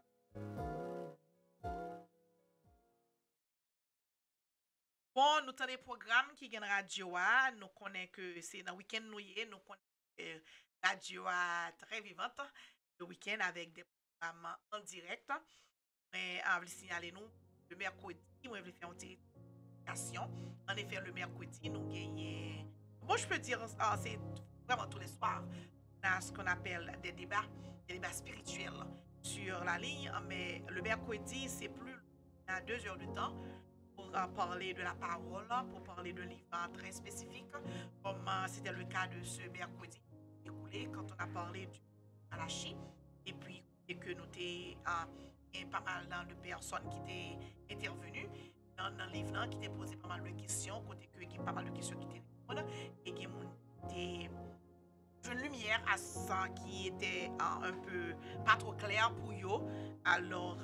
Bon, nous avons des programmes qui gagnent radio. Nous connaissons que c'est dans le week-end nous nous connaissons que radio très vivante. Le week-end avec des programmes en direct. Mais je vais signaler nous le mercredi, moi je vais faire une direction. En effet, le mercredi, nous gagnons. Bon, je peux dire, c'est vraiment tous les soirs. On a ce qu'on appelle des débats, des débats spirituels sur la ligne. Mais le mercredi, c'est plus à deux heures de temps pour parler de la parole, pour parler de livres très spécifiques, comme c'était le cas de ce mercredi écoulé quand on a parlé du Malachi. Et puis, et que nous avons et pas mal de personnes qui étaient intervenues dans le livre qui étaient posé pas mal de questions, côté que il y a pas mal de questions qui étaient répondues et qui étaient une lumière à ça qui était uh, un peu pas trop clair pour eux. Alors,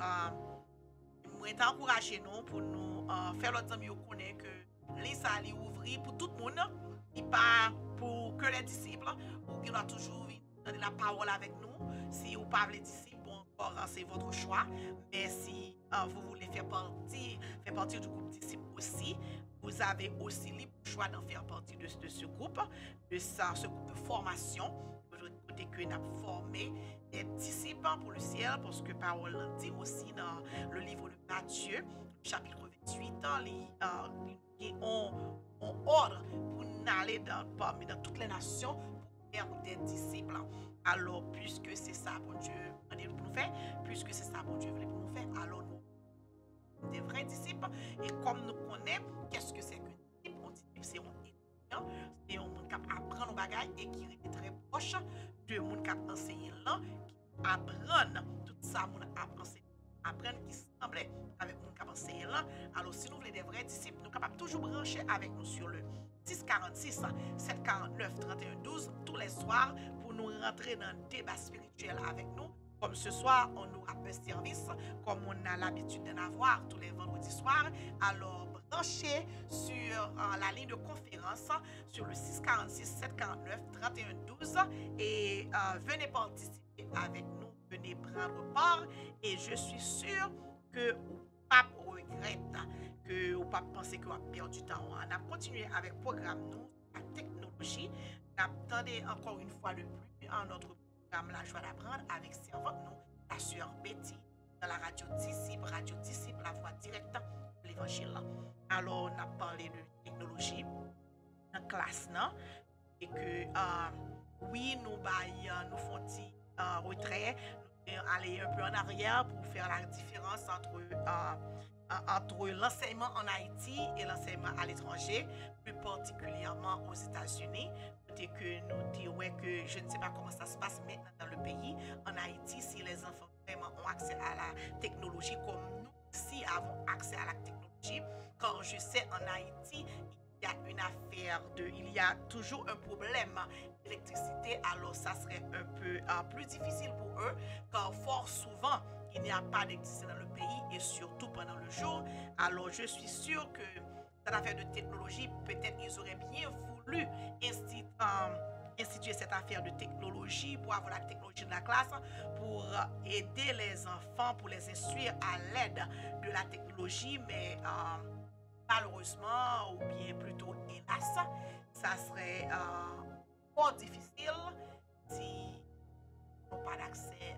uh, moi j'ai encouragé nous pour nous uh, faire l'autre amis connaître que les salles ouvrir pour tout le monde et pas pour que les disciples ou qui doit toujours donner la parole avec nous. Si vous pas les disciples, c'est votre choix, mais si euh, vous voulez faire partie, faire partie du groupe disciple aussi, vous avez aussi libre choix d'en faire partie de, de ce groupe, de ça, ce groupe de formation, côté que nous avons formé des disciples pour le ciel, parce que parole dit aussi dans le livre de Matthieu, chapitre vingt-huit, les, euh, les, on, on ordre pour aller dans, parmi dans toutes les nations pour faire des disciples. Alors, puisque c'est ça, bon Dieu, on est pour nous faire, puisque c'est ça, bon Dieu, voulait pour nous faire, alors nous, des vrais disciples, et comme nous connaissons, qu'est-ce que c'est qu'un disciple? Un disciple, c'est un étudiant, c'est un monde qui apprend nos bagages et qui est très proche de monde qui enseigne là, qui apprend tout ça, mon enseigné, apprendre qui semblait avec monde qui enseigne là. Alors, si nous voulons des vrais disciples, nous sommes capables toujours brancher avec nous sur le six quarante-six, sept quarante-neuf, trente et un, douze, tous les soirs, pour nous rentrer dans le débat spirituel avec nous. Comme ce soir, on aura un service, comme on a l'habitude d'en avoir tous les vendredis soirs. Alors, branchez sur euh, la ligne de conférence sur le six quarante-six, sept quarante-neuf, trente et un, douze et euh, venez participer avec nous, venez prendre part. Et je suis sûre que vous pas regrette, que vous pas penser que vous avez perdu du temps. On a continué avec le programme, nous, la technologie. Attendez encore une fois de plus à notre programme La Joie d'apprendre avec servante nous, la sœur Betty, dans la radio disciple, radio disciple, la voix directe de l'évangile. Alors, on a parlé de technologie dans la classe, non? Et que, euh, oui, nous, bah, nous faisons un euh, retrait, nous aller un peu en arrière pour faire la différence entre, euh, entre l'enseignement en Haïti et l'enseignement à l'étranger, plus particulièrement aux États-Unis. Que nous disons que je ne sais pas comment ça se passe maintenant dans le pays. En Haïti, si les enfants vraiment ont accès à la technologie comme nous ici avons accès à la technologie, quand je sais en Haïti, il y a une affaire de, il y a toujours un problème d'électricité, alors ça serait un peu uh, plus difficile pour eux, car fort souvent, il n'y a pas d'électricité dans le pays et surtout pendant le jour. Alors je suis sûre que cette affaire de technologie, peut-être ils auraient bien voulu instituer, um, instituer cette affaire de technologie pour avoir la technologie de la classe, pour aider les enfants, pour les instruire à l'aide de la technologie, mais um, malheureusement, ou bien plutôt hélas, ça serait euh, fort difficile si on n'a pas d'accès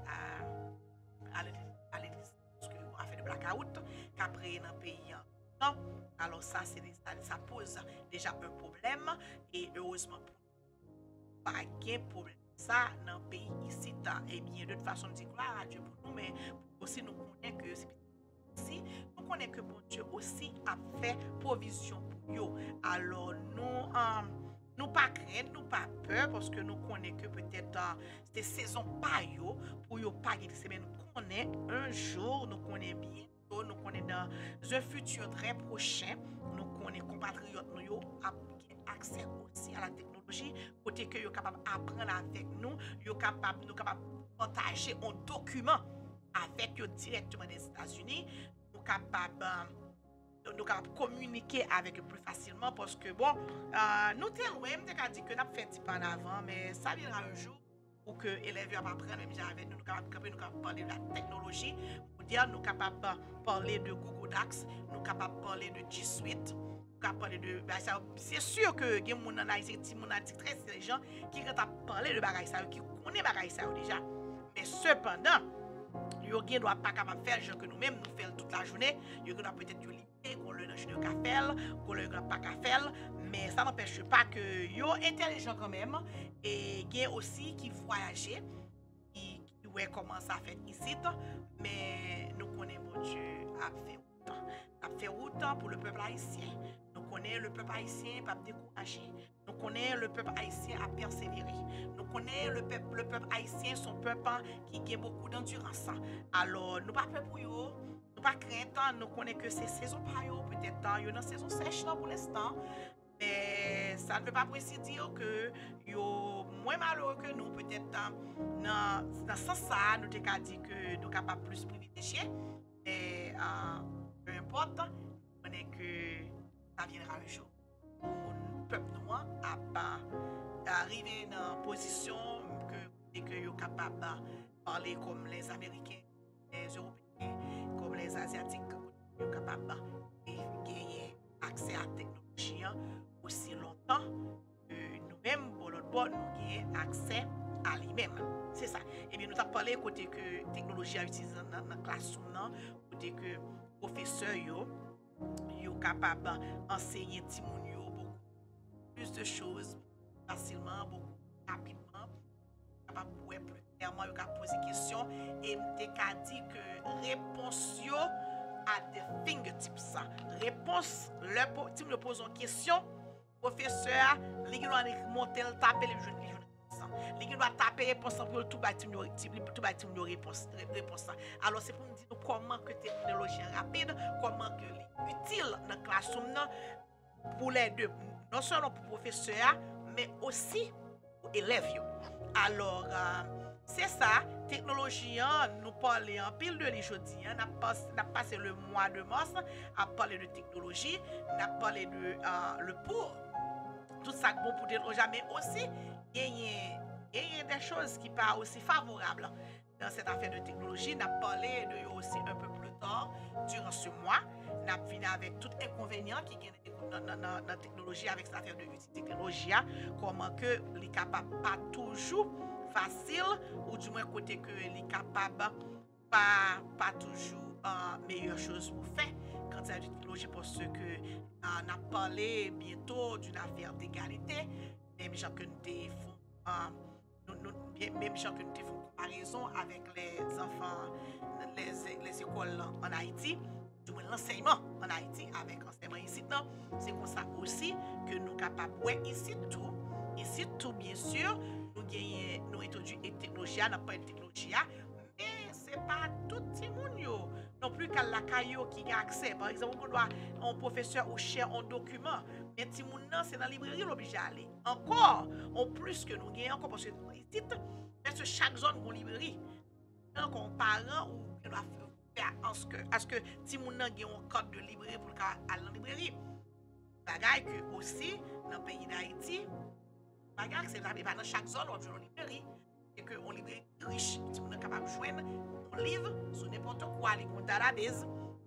à, à l'électricité, parce qu'on a fait de blackout, qu'après dans le pays. Non. Alors ça, c'est, ça, ça pose déjà un problème, et heureusement pour nous, pas de problème. Ça, dans le pays ici, et bien de toute façon, on dit gloire à Dieu pour nous, mais aussi nous connaissons que c'est ici, nous connaissons que bon Dieu aussi a fait provision pour nous. Alors nous, euh, nous pas craindre, nous pas peur, parce que nous connaissons que peut-être euh, c'est saison pas yo, pour yo pas guérir, mais nous connaissons un jour, nous connaissons bien, nous connaissons dans un futur très prochain, nous connaissons compatriotes nous ont accès aussi à la technologie, côté que yo capable apprendre avec nous, yo capable nous capable partager un document avec eux directement des États-Unis, nous capables nous capables communiquer avec eux plus facilement, parce que bon, euh, nous sommes loin, nous dit que nous avons fait un petit peu en avant, mais ça viendra un jour pour que les élèves apprennent, même avec nous, nous capables nous parler de la technologie, pour dire nous capables parler de Google Docs, nous capables parler de G Suite, nous capables parler de c'est sûr que il y a des gens en Haïti, des gens très intelligents qui ont parlé de bagaille ça, qui connaissent bagaille ça déjà, mais cependant yo gen doit pas capable faire ce que nous-mêmes nous faisons toute la journée, yo doit peut-être yo limiter qu'on le journée ka faire, qu'on le pas ka faire, mais ça n'empêche pas que yo intelligent quand même, et gen aussi qui voyager, qui qui ouais comment ça fait ici, mais nous connaissons bon Dieu a fait route, a fait route pour le peuple haïtien. Nous connaissons le peuple haïtien pas décourager. Nous connaissons le peuple haïtien à persévérer. Nous connaissons le peuple, le peuple haïtien, son peuple qui a beaucoup d'endurance. Alors, nous pas peur pour eux, nous pas crainte, nous connaissons que c'est saison par eux, peut-être il y a une saison sèche pour l'instant, mais ça ne veut pas dire que yo moins malheureux que nous, peut-être dans dans ce sens nous t'ai dit que nous capables plus privilégier, mais euh, peu importe, on est que ça viendra un jour. Le peuple noir a pas arrivé dans une position que et que yo capable de parler comme les Américains, les Européens, comme les Asiatiques, yo capable de gagner accès à la technologie aussi longtemps que nous-mêmes, pour l'autre bord, nous avons accès à lui-même. C'est ça. Et bien, nous avons parlé côté que la technologie a utilisé dans la classe, côté que les professeurs sont capables d'enseigner beaucoup plus de choses facilement, beaucoup rapidement, capables de plus clairement, ils ont posé des questions et nous dit que réponse à des fingertips. Réponse, si nous posons une question, professeur, il doit monter, taper les jeunes. Il doit taper réponse pour tout bâtir une réponse. Alors c'est pour nous dire comment que la technologie est rapide, comment que est utile dans la classe pour les deux, non seulement pour les professeurs, mais aussi pour les élèves. Alors, euh, c'est ça, technologie, nous parlons en pile de l'aujourd'hui. On a passé le mois de mars à parler de technologie, on a parlé de euh, le pour, tout ça bon pour technologie, mais aussi, il y a des choses qui ne sont pas aussi favorables dans cette affaire de technologie. On a parlé de aussi un peu plus tard, durant ce mois. On a fini avec tout inconvénient qui est dans la technologie, avec cette affaire de technologie, comment que les capables pas toujours facile, ou du moins côté que les capables pas, pas toujours euh, meilleure chose pour faire quand il y a une technologie parce que euh, on a parlé bientôt d'une affaire d'égalité, même gens que nous font, euh, nous, nous, même gens que nous font comparaison avec les enfants, les, les écoles en Haïti, du moins l'enseignement en Haïti avec l'enseignement ici, non, c'est comme ça aussi que nous sommes capables, ouais, ici tout, ici tout bien sûr, nous gagnons, nous introduisons une technologie, n'a pas une technologie, mais c'est pas tout le monde non plus qu'à la caillou qui a accès. Par exemple, on doit un professeur ou cher un document, mais tout le monde c'est dans la librairie l'obligé à aller. Encore, en plus que nous gagnons encore parce que ici, parce que chaque zone a une librairie. Donc, un parent ou on doit faire à ce que à ce que tout le monde ait un code de librairie pour aller dans la librairie. Bagaille que aussi dans le pays d'Haïti, bagaille c'est là, mais pas dans chaque zone on a une librairie. Et que on librairie riche, tout le monde est capable de joindre un livre sur n'importe quoi, les comptes à la base,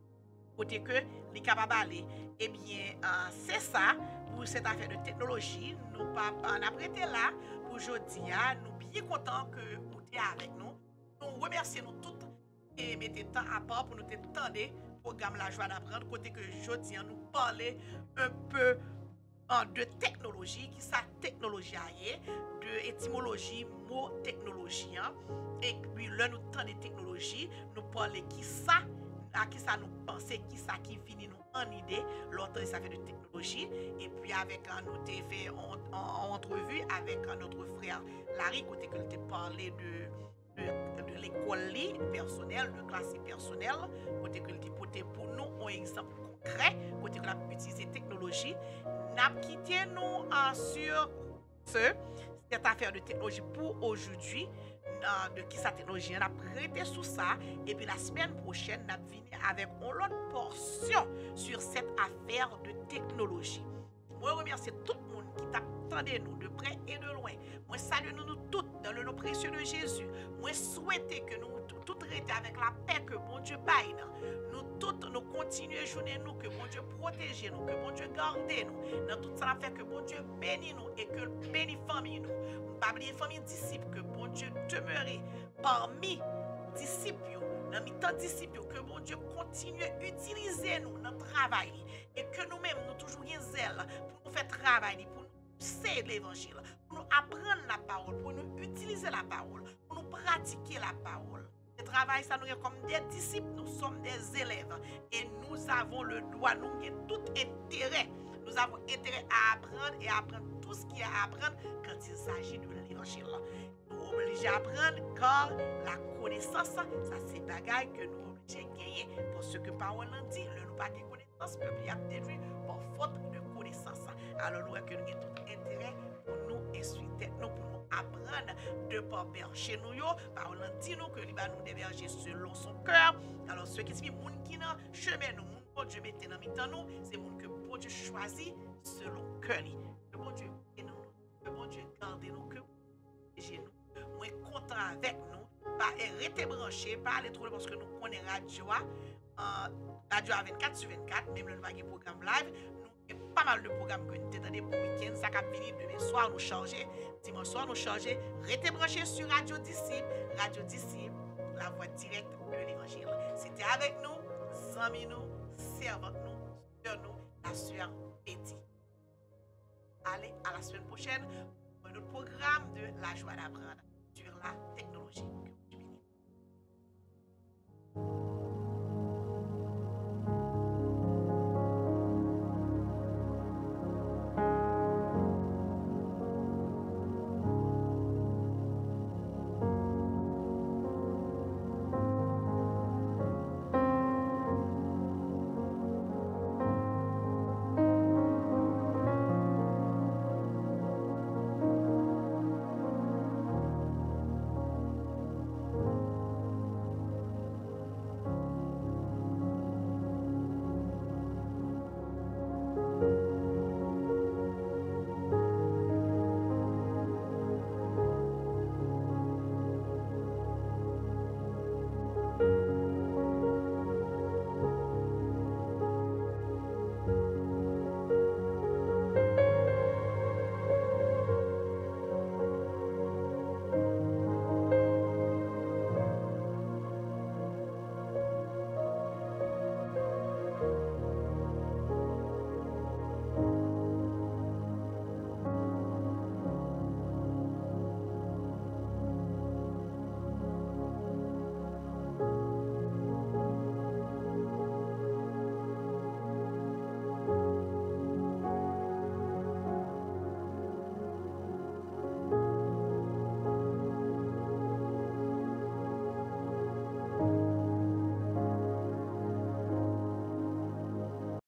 côté que les capables d'aller. Eh bien, euh, c'est ça pour cette affaire de technologie. Nous pas en apprêter là pour aujourd'hui. Nous bien contents que vous êtes avec nous. Nous remercions nous toutes et mettez temps à part pour nous attendre programme La Joie d'apprendre côté que aujourd'hui nous parler un peu uh, de technologie, qui sa technologie aille, de étymologie mot technologie hein, et puis là nous temps de technologie, nous parler qui ça à qui ça nous penser, qui ça qui finit nous en idée, longtemps ça fait de technologie et puis avec un nous t'ai fait en, en, en entrevue avec un notre frère Larry côté que t'ai parlé de de, de l'école personnelle, de classe personnelle, côté que t'ai porté pour nous un exemple concret, côté que l'a utiliser technologie, n'a quitté nous uh, sur ce cette affaire de technologie pour aujourd'hui. De qui sa technologie, on a prêté sous ça et puis la semaine prochaine, on a venu avec une autre portion sur cette affaire de technologie. Moi, je remercie tout le monde qui t'attendait nous de près et de loin. Moi, salue nous, nous toutes dans le nom précieux de Jésus. Moi, souhaiter que nous toutes rester avec la paix que bon Dieu baille. Nous toutes, nous continuons à joindre nous, que bon Dieu protège nous, que bon Dieu garde nous. Dans tout ça, fait que bon Dieu bénisse nous et que bénisse famille nous. Pas oublier famille disciples, que bon Dieu demeure parmi disciples, dans mi-temps disciples, que bon Dieu continue à utiliser nous dans le travail et que nous-mêmes nous toujours un zèle pour nous faire travailler, pour nous c'est l'évangile, pour nous apprendre la parole, pour nous utiliser la parole, pour nous pratiquer la parole. Le travail, ça nous est comme des disciples, nous sommes des élèves et nous avons le droit, nous avons tout intérêt, nous avons intérêt à apprendre et à apprendre tout ce qu'il y a à apprendre quand il s'agit de l'évangile. Nous sommes obligés à apprendre car la connaissance, ça c'est bagaille que nous sommes obligés de gagner. Parce que parole en dit, le nous pas de connaissance, le peuple a détruit par faute de connaissance. Alors nous avons tout intérêt pour nous instruire, nous pour nous apprendre de par berger nous, parole en dit nous que lui va nous déverger selon son cœur. Alors ceux qui sont les gens qui dans chemin nous, bon Dieu mette dans mi-temps nous, c'est les gens que bon Dieu choisit selon cœur. Que bon Dieu et nous, que bon Dieu garde nous, que protège nous. Moi content avec nous, pas rester branché, pas aller trop parce que nous connaissons radio, euh, radio à vingt-quatre sur vingt-quatre, même le nouveau programme live. Nous avons pas mal de programmes que nous attendons pour le week-end. Ça va venir demain soir, nous changer, dimanche soir, nous changer. Restez branché sur Radio Disciple, Radio Disciple, la voix directe de l'évangile. C'était avec nous, amis nous, servante nous, sœur nous, la sœur Betty. Allez, à la semaine prochaine pour un autre programme de La Joie d'apprendre sur la technologie.